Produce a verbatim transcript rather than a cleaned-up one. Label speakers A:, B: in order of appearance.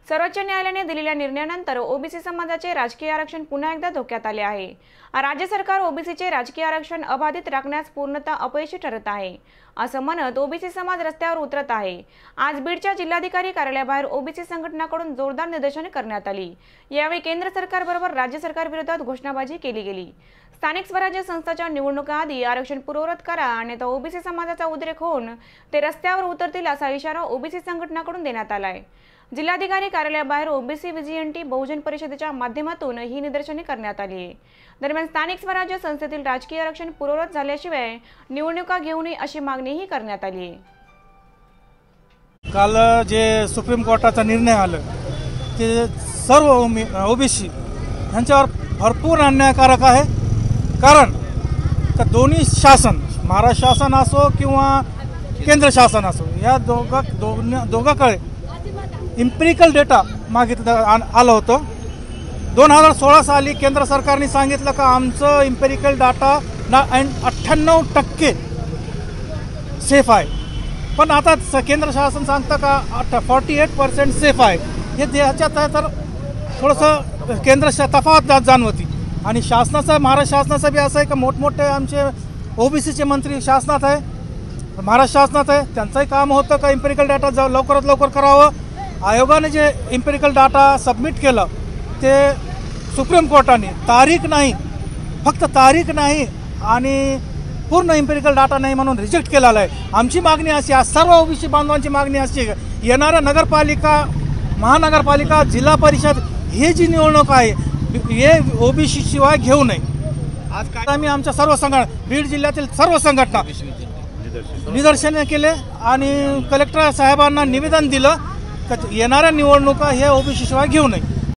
A: सर्वोच्च न्यायालयाने दिलेल्या निर्णयानंतर ओबीसी समाजाचे राजकीय आरक्षण पुन्हा एकदा धोक्यात आले आहे। राज्य सरकार ओबीसीचे राजकीय आरक्षण अबाधित राखण्यास पूर्णतः अपयशी ठरत आहे, असं म्हणत ओबीसी समाज रस्त्यावर उतरत आहे। आज बीडच्या जिल्हाधिकारी कार्यालयाबाहेर ओबीसी संघटनांकडून जोरदार निदर्शने करण्यात आली। यावेळी केंद्र सरकारबरोबर राज्य सरकारविरोधात घोषणाबाजी केली गेली। स्थानिक स्वराज्य संस्थांच्या निवडणुकीआधी आरक्षण पूर्ववत करा, अन्यथा ओबीसी समाजाचा उद्रेक होऊन ते रस्त्यावर उतरतील असा इशारा ओबीसी संघटनांकडून देण्यात आला आहे। जिल्हाधिकारी कार्यालयाबाहेर ओबीसी विजिएनटी बहुजन परिषदेच्या माध्यमातून ही निदर्शने करण्यात आली आहे। दरम्यान स्थानिक स्वराज्य संस्थेतील राजकीय आरक्षण पूर्ववत झाल्याशिवाय निवडणुका घेऊ नये अशी मागणीही करण्यात आली आहे।
B: काल जे सुप्रीम कोर्टाचा निर्णय आला ते सर्व ओबीसी यांच्यावर भरपूर अन्यायकारक आहे। कारण का दोन्ही शासन, महाराष्ट्र शासन असो किंवा केंद्र शासन असो, या दोघा दोघांकडे इम्पिरिकल डेटा मागितलं आलं होतं। दोन हजार सोळा साली केंद्र सरकारने सांगितलं का आमचं इम्पिरिकल डाटा ना अठ्ठ्याण्णव टक्के सेफ आहे, पण आता केंद्र शासन सांगतं का फॉर्टी एट पर्सेंट सेफ आहे। हे ह्याच्यात तर थोडंसं केंद्र तफावत जाणवती। आणि शासनाचं, महाराष्ट्र शासनाचं बी असं आहे का मोठमोठे आमचे ओबीसीचे मंत्री शासनात आहे, महाराष्ट्र शासनात आहे, त्यांचंही काम होतं का इम्पिरिकल डाटा जा लवकरात लवकर करावं। आयोगाने जे इम्पिरिकल डाटा सबमिट केलं ते सुप्रीम कोर्टाने तारीख नाही, फक्त तारीख नाही आणि पूर्ण इम्पिरिकल डाटा नाही म्हणून रिजेक्ट केलेला आहे। आमची मागणी अशी आहे, सर्व ओबीसी बांधवांची मागणी अशी आहे, येणाऱ्या नगरपालिका, महानगरपालिका, जिल्हा परिषद ही जी निवडणूक आहे हे ओबीसी शिवाय घेऊ नये। आज काय आम्ही आमच्या सर्व संघटना, बीड जिल्ह्यातील सर्व संघटना निदर्शने केले आणि कलेक्टर साहेबांना निवेदन दिलं की येणाऱ्या निवडणुका हे ओबीसी शिवाय घेऊ नये।